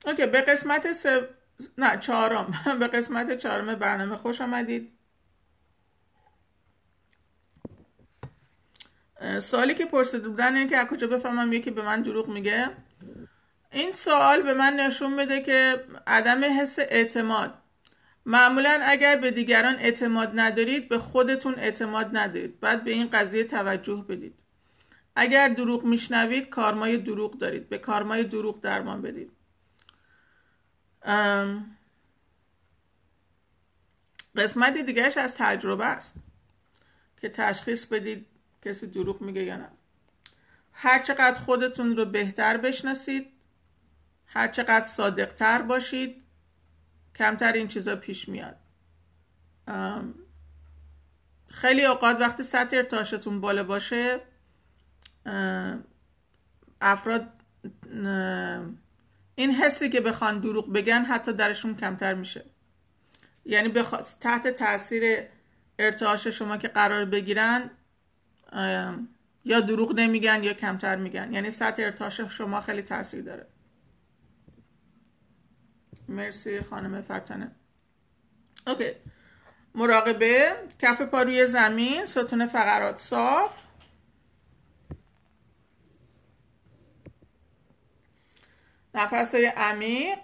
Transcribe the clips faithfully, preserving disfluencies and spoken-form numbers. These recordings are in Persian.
اوکی، به قسمت سه نه چهارم به قسمت چهارم برنامه خوش آمدید. سوالی که پرسیده بودن اینه که از کجا بفهمم یکی به من دروغ میگه. این سوال به من نشون میده که عدم حس اعتماد. معمولا اگر به دیگران اعتماد ندارید به خودتون اعتماد ندارید. باید به این قضیه توجه بدید. اگر دروغ میشنوید کارمای دروغ دارید. به کارمای دروغ درمان بدید. قسمت دیگرش از تجربه است که تشخیص بدید کسی دروغ میگه یا نه. هر چقدر خودتون رو بهتر بشناسید، هر چقدر صادقتر باشید، کمتر این چیزا پیش میاد. خیلی اوقات وقتی سطح ارتعاشتون بالا باشه افراد این حسی که بخوان دروغ بگن حتی درشون کمتر میشه. یعنی بخوا... تحت تاثیر ارتعاش شما که قرار بگیرن یا دروغ نمیگن یا کمتر میگن. یعنی سطح ارتعاش شما خیلی تاثیر داره. مرسی خانم فتنه. اوکی، مراقبه. کف پا روی زمین، ستون فقرات صاف. نفس‌های عمیق.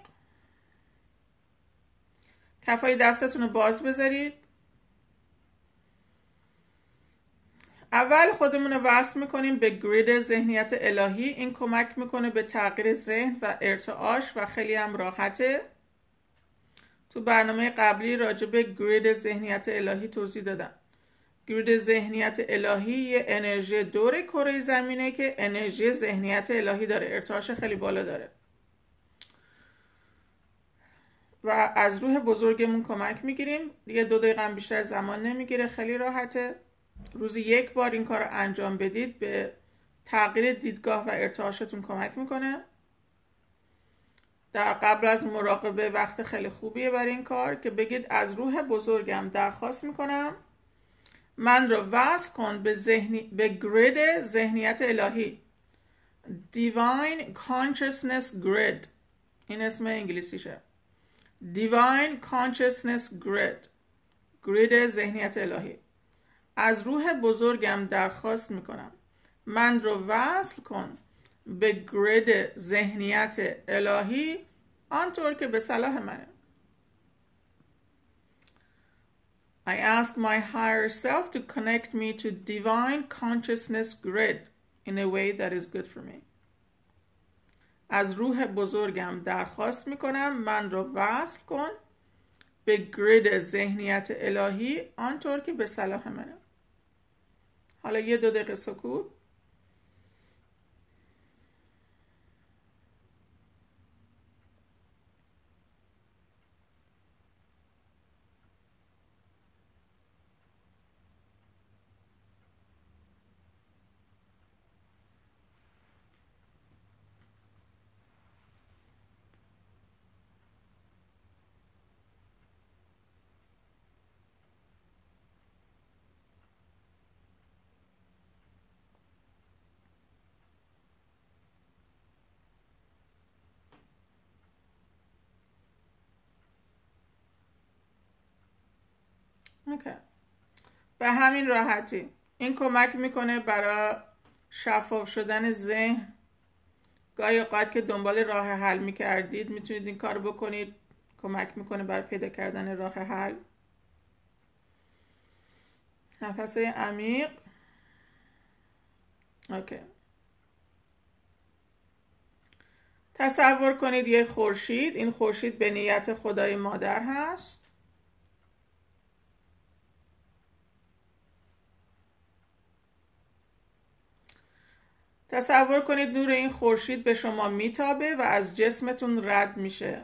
کفای دستتون رو باز بذارید. اول خودمون رو وصل میکنیم به گرید ذهنیت الهی. این کمک میکنه به تغییر ذهن و ارتعاش و خیلی هم راحته. تو برنامه قبلی راجع به گرید ذهنیت الهی توضیح دادم. گرید ذهنیت الهی یه انرژی دور کره زمینه که انرژی ذهنیت الهی داره. ارتعاش خیلی بالا داره و از روح بزرگمون کمک میگیریم. دیگه دو دقیقه هم بیشتر زمان نمیگیره، خیلی راحته. روزی یک بار این کار رو انجام بدید، به تغییر دیدگاه و ارتعاشتون کمک میکنه. در قبل از مراقبه وقت خیلی خوبیه برای این کار که بگید از روح بزرگم درخواست میکنم من رو وصل کن به, ذهنی... به گرید ذهنیت الهی. Divine Consciousness Grid، این اسم انگلیسیشه. Divine Consciousness Grid، گرید ذهنیت الهی. از روح بزرگم درخواست میکنم من رو وصل کن به گرید ذهنیت الهی آنطور که به صلاح منه. I ask my higher self to connect me to divine consciousness grid in a way that is good for me. از روح بزرگم درخواست میکنم من رو وصل کن به گرید ذهنیت الهی آنطور که به صلاح منه. حالا یه دو دقیقه سکوت. اوکی. به همین راحتی این کمک میکنه برای شفاف شدن ذهن. گاهی اوقات که دنبال راه حل میکردید میتونید این کار بکنید، کمک میکنه برای پیدا کردن راه حل. نفسهای عمیق. اوکی. تصور کنید یک خورشید، این خورشید به نیت خدای مادر هست. تصور کنید نور این خورشید به شما میتابه و از جسمتون رد میشه.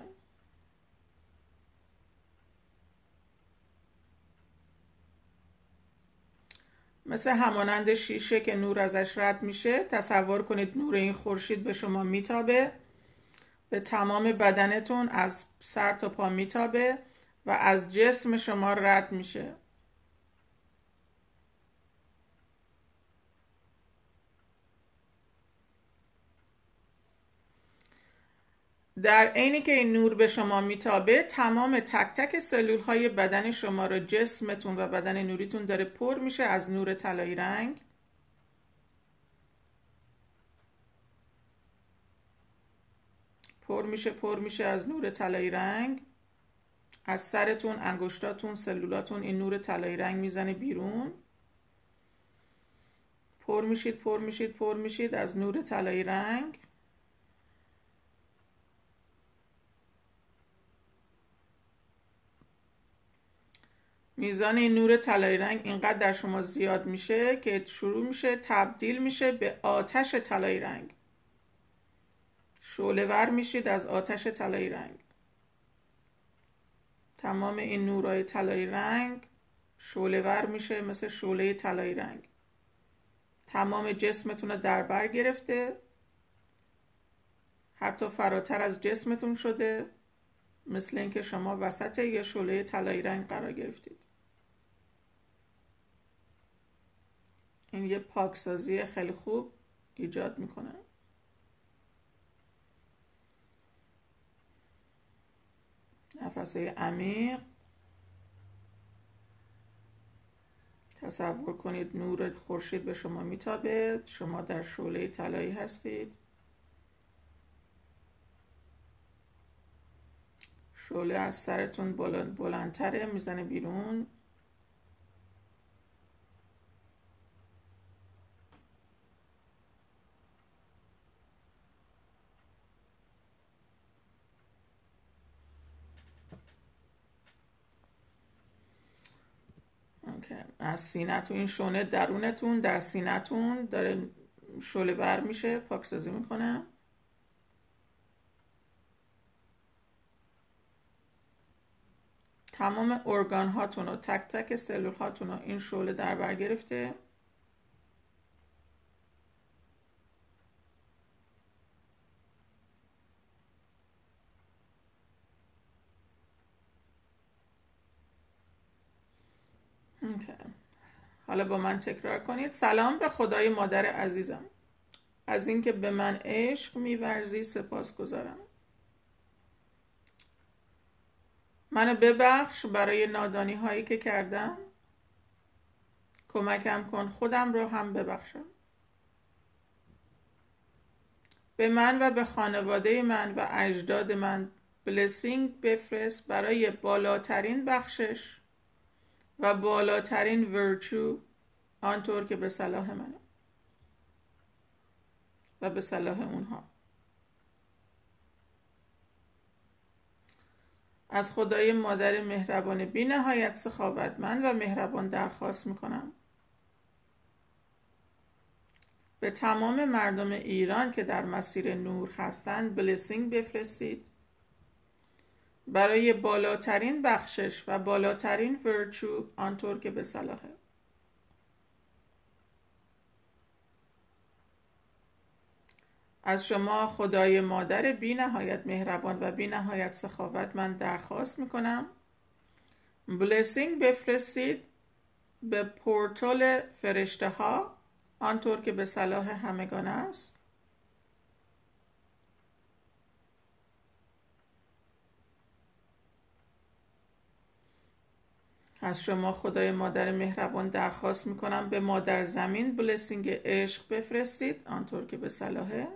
مثل همانند شیشه که نور ازش رد میشه، تصور کنید نور این خورشید به شما میتابه، به تمام بدنتون از سر تا پا میتابه و از جسم شما رد میشه. در عینی که این نور به شما میتابه، تمام تک تک سلول های بدن شما رو، جسمتون و بدن نوریتون داره پر میشه از نور طلایی رنگ. پر میشه پر میشه از نور طلایی رنگ. از سرتون، انگشتاتون، سلولاتون این نور طلایی رنگ میزنه بیرون. پر میشید پر میشید پر میشید از نور طلایی رنگ. میزان این نور طلایی رنگ اینقدر در شما زیاد میشه که شروع میشه تبدیل میشه به آتش طلایی رنگ. شعله ور میشید از آتش طلایی رنگ. تمام این نورای طلایی رنگ شعله ور میشه مثل شعله طلایی رنگ. تمام جسمتون رو در بر گرفته، حتی فراتر از جسمتون شده، مثل اینکه شما وسط یه شعله طلایی رنگ قرار گرفتید. این یه پاکسازی خیلی خوب ایجاد میکنه. نفسای عمیق. تصور کنید نور خورشید به شما میتابه، شما در شعله طلایی هستید. شعله از سرتون بلند بلندتره، میزنه بیرون. از سینه‌تون، این شونه درونتون در سینه‌تون داره شعله ور میشه، پاکسازی میکنه. تمام ارگان هاتون و تک تک سلول هاتون رو این شعله در بر گرفته. اوکی. حالا با من تکرار کنید. سلام به خدای مادر عزیزم، از اینکه به من عشق می‌ورزی سپاسگزارم. منو ببخش برای نادانی هایی که کردم. کمکم کن خودم رو هم ببخشم. به من و به خانواده من و اجداد من بلسینگ بفرست برای بالاترین بخشش و بالاترین ورچو، آنطور که به صلاح منه و به صلاح اونها. از خدای مادر مهربان بی نهایت سخاوتمند و مهربان درخواست میکنم به تمام مردم ایران که در مسیر نور هستند بلسینگ بفرستید برای بالاترین بخشش و بالاترین ورچو، آنطور که به صلاحه. از شما خدای مادر بی نهایت مهربان و بی نهایت سخاوتمند درخواست میکنم بلسینگ بفرستید به پورتال فرشته ها، آنطور که به صلاح همگان است. از شما خدای مادر مهربان درخواست میکنم به مادر زمین بلسینگ عشق بفرستید، آنطور که به صلاحه.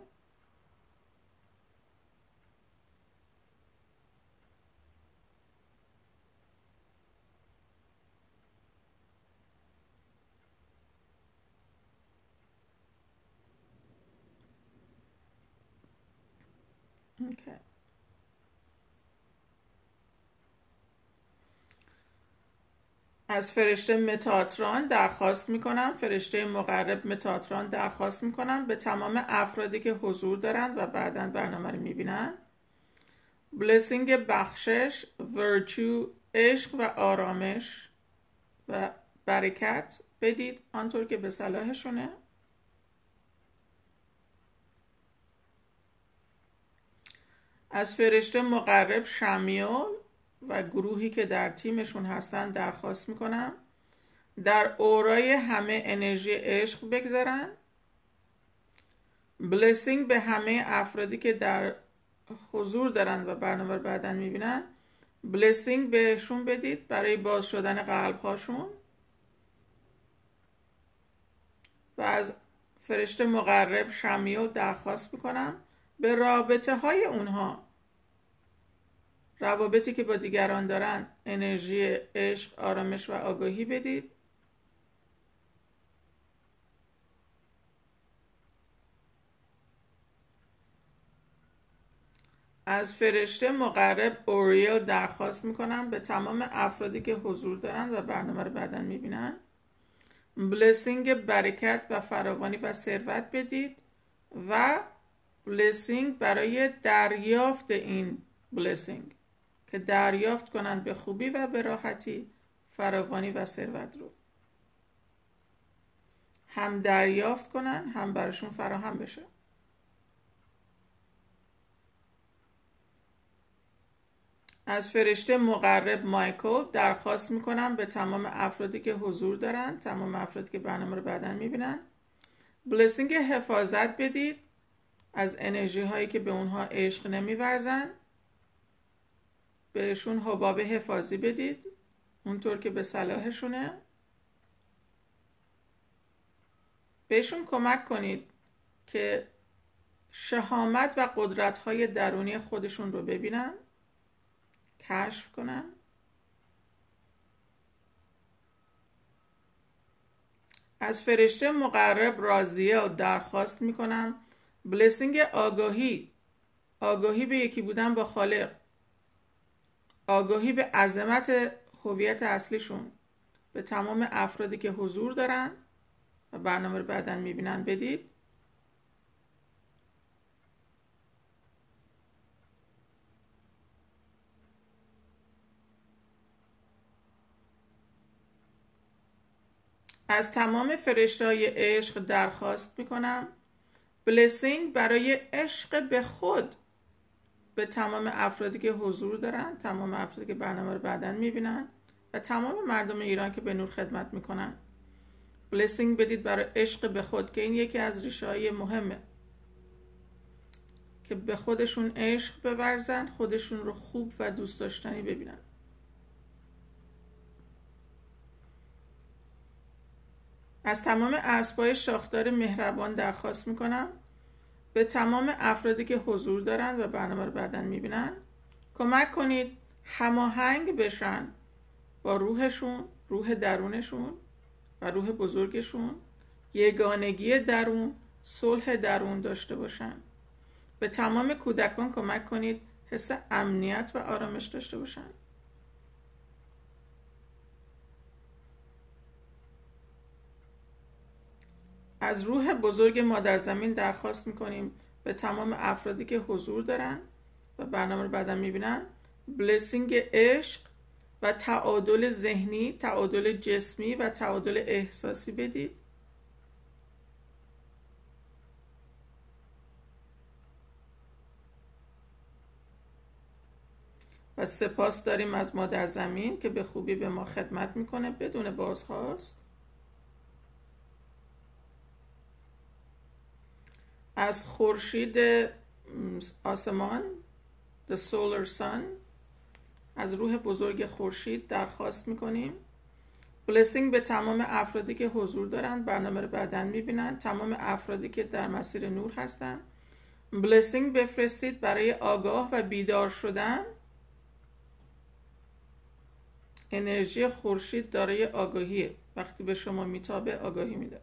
اوکی. از فرشته متاتران درخواست میکنم، فرشته مقرب متاتران درخواست میکنم به تمام افرادی که حضور دارند و بعداً برنامه رو میبینن بلسینگ بخشش، ورچو، عشق و آرامش و برکت بدید، آنطور که به صلاحشونه. از فرشته مقرب شمیول و گروهی که در تیمشون هستن درخواست میکنم در اورای همه انرژی عشق بگذارن. بلسینگ به همه افرادی که در حضور دارن و برنامه رو بعداً میبینن بلسینگ بهشون بدید برای باز شدن قلب هاشون و از فرشته مقرب شمیل درخواست میکنم به رابطه های اونها، روابطی که با دیگران دارن، انرژی عشق، آرامش و آگاهی بدید. از فرشته مقرب اوریل درخواست میکنم به تمام افرادی که حضور دارن و برنامه رو بعداً میبینن بلسینگ برکت و فراوانی و ثروت بدید و بلسینگ برای دریافت این بلسینگ که دریافت کنند به خوبی و به راحتی فراوانی و ثروت رو هم دریافت کنن هم براشون فراهم بشه. از فرشته مقرب مایکل درخواست میکنم به تمام افرادی که حضور دارن، تمام افرادی که برنامه رو بعداً میبینن بلسینگ حفاظت بدید از انرژی هایی که به اونها عشق نمیورزن، بهشون حباب حفاظی بدید اونطور که به صلاحشونه. بهشون کمک کنید که شهامت و قدرت های درونی خودشون رو ببینن، کشف کنن. از فرشته مقرب رازیل درخواست میکنم بلسینگ آگاهی، آگاهی به یکی بودن با خالق، آگاهی به عظمت هویت اصلیشون به تمام افرادی که حضور دارن و برنامه رو بعداً میبینن بدید. از تمام فرشته‌های عشق درخواست میکنم بلسینگ برای عشق به خود به تمام افرادی که حضور دارن، تمام افرادی که برنامه رو بعداً میبینن و تمام مردم ایران که به نور خدمت میکنن بلسینگ بدید برای عشق به خود که این یکی از ریشه‌های مهمه که به خودشون عشق بورزن، خودشون رو خوب و دوست داشتنی ببینن. از تمام اسبای شاخدار مهربان درخواست میکنم به تمام افرادی که حضور دارن و برنامه رو بعداً میبینن کمک کنید هماهنگ بشن با روحشون، روح درونشون و روح بزرگشون، یگانگی درون، صلح درون داشته باشن. به تمام کودکان کمک کنید حس امنیت و آرامش داشته باشن. از روح بزرگ مادر زمین درخواست میکنیم به تمام افرادی که حضور دارن و برنامه رو بعداً میبینن بلسینگ عشق و تعادل ذهنی، تعادل جسمی و تعادل احساسی بدید. و سپاس داریم از مادر زمین که به خوبی به ما خدمت میکنه بدون بازخواست. از خورشید آسمان The Solar Sun، از روح بزرگ خورشید درخواست میکنیم بلسینگ به تمام افرادی که حضور دارن، برنامه رو بعداً میبینن، تمام افرادی که در مسیر نور هستن بلسینگ بفرستید برای آگاه و بیدار شدن. انرژی خورشید دارای آگاهیه، وقتی به شما میتابه آگاهی میده.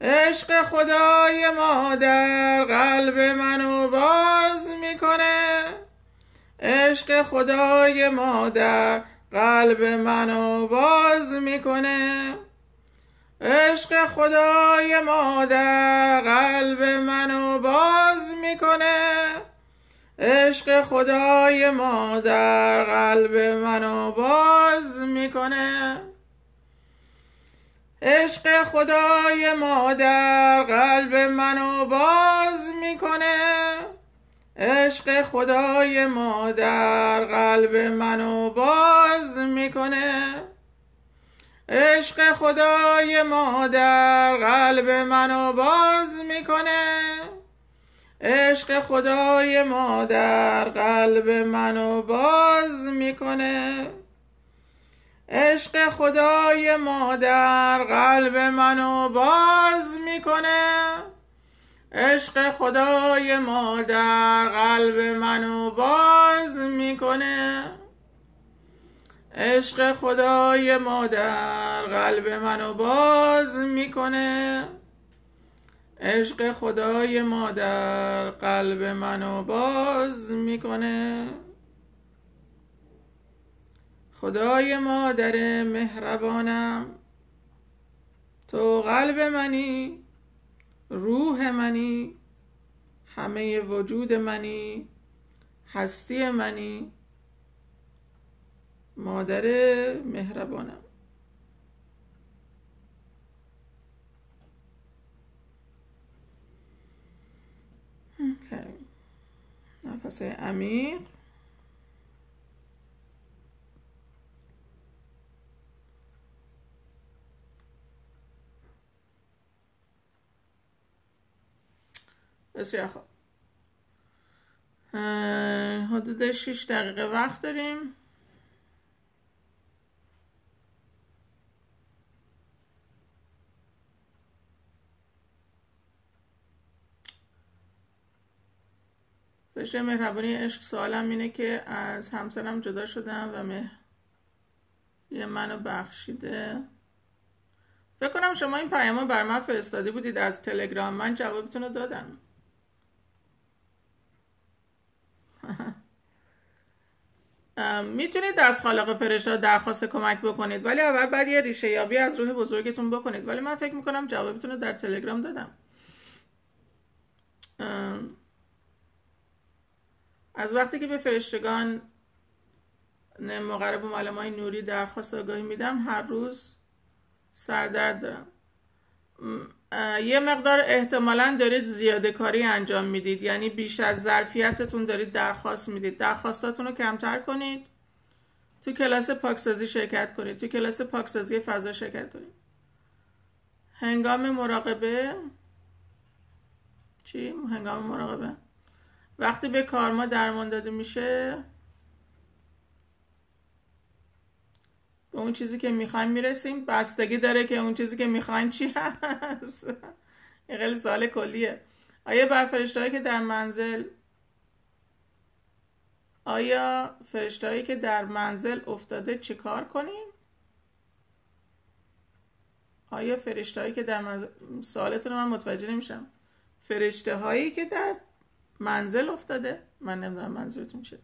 عشق خدای ما در قلب منو باز میکنه، عشق خدای ما در قلب منو باز میکنه، عشق خدای ما در قلب منو باز میکنه، عشق خدای ما در قلب منو باز میکنه، عشق خدای ما در قلب منو باز میکنه، عشق خدای ما در قلب منو باز میکنه، عشق خدای ما در قلب منو باز میکنه، عشق خدای ما در قلب منو باز میکنه، عشق خدای ما در قلب منو باز میکنه، عشق خدای ما در قلب منو باز میکنه، عشق خدای ما در قلب منو باز میکنه، عشق خدای ما در قلب منو باز میکنه. خدای مادر مهربانم، تو قلب منی، روح منی، همه وجود منی، هستی منی، مادر مهربانم. اوکی. نفس عمیق. بسیار خوب. حدود شش دقیقه وقت داریم. فرشته مهربانی عشق، سوالم اینه که از همسرم جدا شدم و مه... یه منو بخشیده. فکر کنم شما این پیامو بر من فرستاده بودید از تلگرام، من جوابتون رو دادم. میتونید از خالق فرشته درخواست کمک بکنید، ولی اول بعد یه ریشه یابی از روح بزرگتون بکنید. ولی من فکر میکنم جوابتون رو در تلگرام دادم. از وقتی که به فرشتگان مقرب و معلمای نوری درخواست آگاهی میدم، هر روز سردرد دارم. یه مقدار احتمالاً دارید زیاده کاری انجام میدید، یعنی بیش از ظرفیتتون دارید درخواست میدید. درخواستاتون رو کمتر کنید، تو کلاس پاکسازی شرکت کنید، تو کلاس پاکسازی فضا شرکت کنید. هنگام مراقبه چی؟ هنگام مراقبه وقتی به کارما درمان داده میشه، به اون چیزی که میخوایم میرسیم. بستگی داره که اون چیزی که میخوایم چی هست. این خیلی سوال کلیه. آیا بر فرشتهایی که در منزل آیا فرشتهایی که در منزل افتاده چی کار کنیم؟ آیا فرشتهایی که در منزل، سوالتون رو من متوجه نمیشم. فرشتهایی که در منزل افتاده؟ من نمیدونم منظورتون چیه.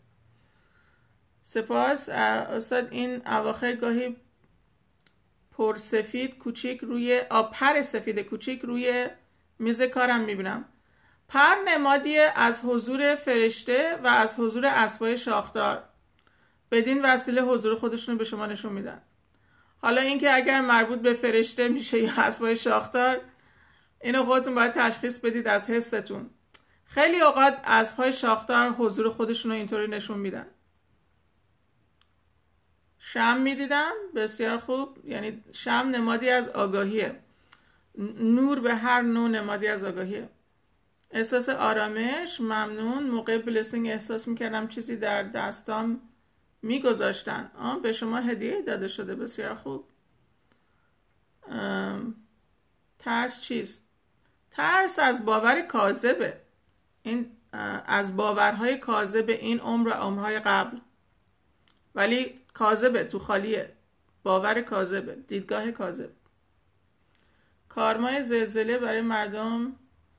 سپاس استاد. این اواخر گاهی پر سفید کوچیک روی آب پر سفید کوچیک روی میز کارم میبینم. پر نمادی از حضور فرشته و از حضور اسبای شاخدار. بدین وسیله حضور خودشون به شما نشون میدن. حالا اینکه اگر مربوط به فرشته میشه یا اسبای شاخدار، اینو خودتون باید تشخیص بدید از حستون. خیلی اوقات اسبای شاخدار حضور خودشون رو اینطوری نشون میدن. شمع میدیدم، بسیار خوب. یعنی شمع نمادی از آگاهیه. نور به هر نوع نمادی از آگاهیه. احساس آرامش، ممنون. موقع بلسینگ احساس میکردم چیزی در دستام میگذاشتن. آه به شما هدیه داده شده، بسیار خوب. ترس چیست؟ ترس از باور کاذبه. این از باورهای کاذب این عمر و عمرهای قبل. ولی کاذبه، تو خالیه. باور کاذبه، دیدگاه کاذب. کارمای زلزله برای مردم.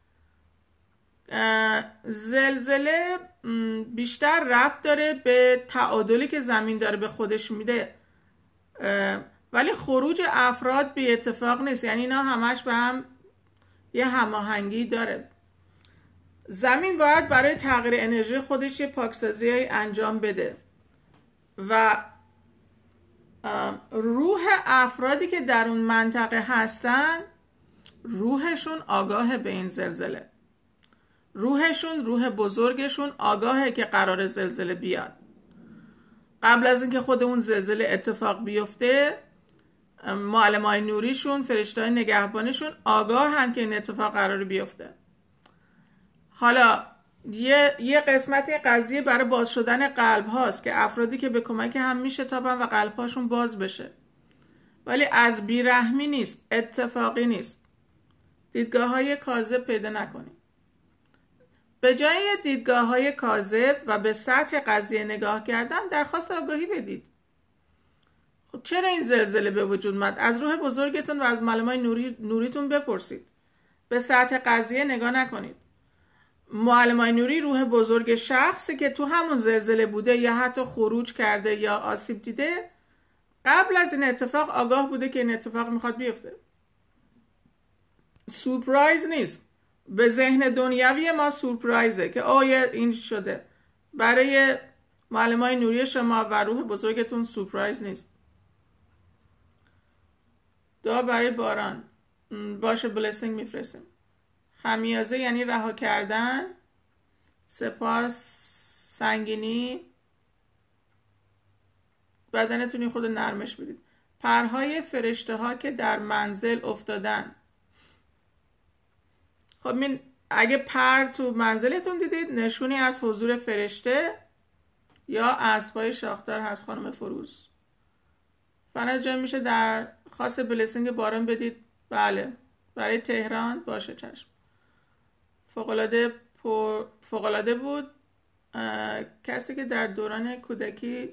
زلزله بیشتر ربط داره به تعادلی که زمین داره به خودش میده، ولی خروج افراد بی اتفاق نیست، یعنی اینا همش به هم یه هماهنگی داره. زمین باید برای تغییر انرژی خودش یه پاکسازی انجام بده و روح افرادی که در اون منطقه هستن روحشون آگاهه به این زلزله، روحشون روح بزرگشون آگاهه که قرار زلزله بیاد. قبل از اینکه خود اون زلزله اتفاق بیفته معلمای نوریشون، فرشته‌های نگهبانشون آگاهن که این اتفاق قرار بیفته. حالا یه, یه قسمت قضیه برای باز شدن قلب هاست که افرادی که به کمک هم میشتابن و قلب هاشون باز بشه، ولی از بیرحمی نیست، اتفاقی نیست. دیدگاه های کاذب پیدا نکنید. به جای دیدگاه های کاذب و به سطح قضیه نگاه کردن درخواست آگاهی بدید. خب چرا این زلزله به وجود اومد؟ از روح بزرگتون و از معلمای نوری نوریتون بپرسید. به سطح قضیه نگاه نکنید. معلمای نوری روح بزرگ شخصی که تو همون زلزله بوده یا حتی خروج کرده یا آسیب دیده قبل از این اتفاق آگاه بوده که این اتفاق میخواد بیفته. سورپرایز نیست. به ذهن دنیوی ما سورپرایزه که آیا این شده. برای معلمای نوری شما و روح بزرگتون سورپرایز نیست. دعا برای باران. باشه بلسینگ میفرستیم. خمیازه یعنی رها کردن. سپاس. سنگینی. بدنتون خود نرمش بدید. پرهای فرشته ها که در منزل افتادن. خب این اگه پر تو منزلتون دیدید نشونی از حضور فرشته یا اسبای شاخدار هست. خانم فروز فرناز جان میشه در خاص بلسینگ باران بدید؟ بله. برای تهران باشه چشم. فوق‌العاده پر... فوق‌العاده بود. کسی که در دوران کودکی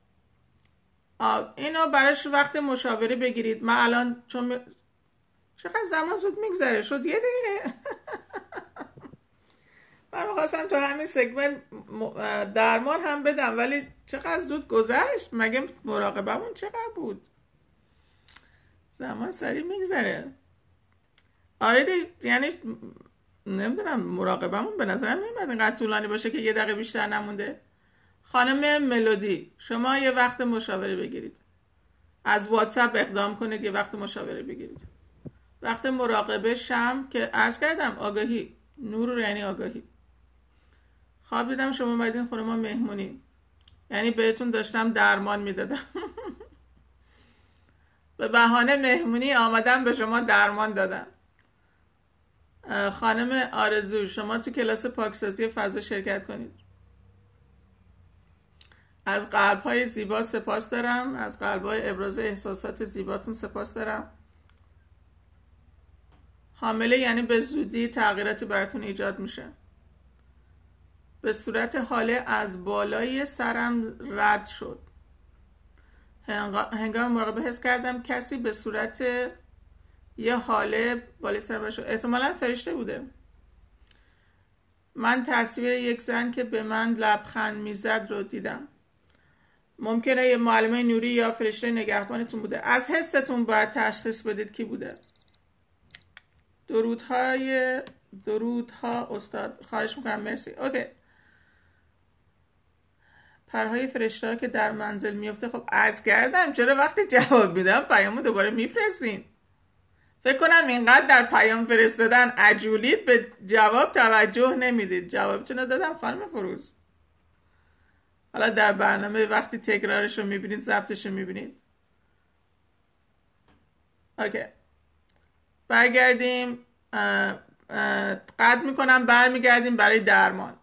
اینو براش وقت مشاوره بگیرید. من الان چون چقدر زمان زود میگذره شد یه دقیقه. من میخواستم تو همین سگمنت درمان هم بدم ولی چقدر زود گذشت. مگه مراقبمون چقدر بود؟ زمان سریع میگذره. آره یعنی نمیدونم مراقبمون به نظرم نمیاد اینقدر طولانی باشه که یه دقیقه بیشتر نمونده. خانم ملودی شما یه وقت مشاوره بگیرید. از واتساپ اقدام کنید یه وقت مشاوره بگیرید. وقت مراقبه شم که عرض کردم آگاهی. نور یعنی آگاهی. خواب دیدم شما اومدین خونه ما مهمونی. یعنی بهتون داشتم درمان میدادم. به بهانه مهمونی آمدم به شما درمان دادم. خانم آرزو شما تو کلاس پاکسازی فضا شرکت کنید. از قلب‌های زیبا سپاس دارم. از قلب‌های ابراز احساسات زیباتون سپاس دارم. حامله یعنی به زودی تغییراتی براتون ایجاد میشه. به صورت حاله از بالای سرم رد شد. هنگام مراقبه حس کردم کسی به صورت یه حاله بالای سرم شد. احتمالاً فرشته بوده. من تصویر یک زن که به من لبخند میزد رو دیدم. ممکنه یه معلمه نوری یا فرشته نگهبانتون بوده. از حستون باید تشخیص بدید کی بوده. درودهای درودها استاد. خواهش میکنم مرسی. اوکی. پرهای فرشته ها که در منزل میفته. خب عرض کردم چرا وقتی جواب میدم پیامو دوباره میفرستین؟ فکر کنم اینقدر در پیام فرستادن عجولید به جواب توجه نمیدید. جوابتون رو دادم خانم فروز. حالا در برنامه وقتی تکرارش رو میبینید ضبطش رو میبینید. اوکی برگردیم. قطع میکنم برمیگردیم برای درمان.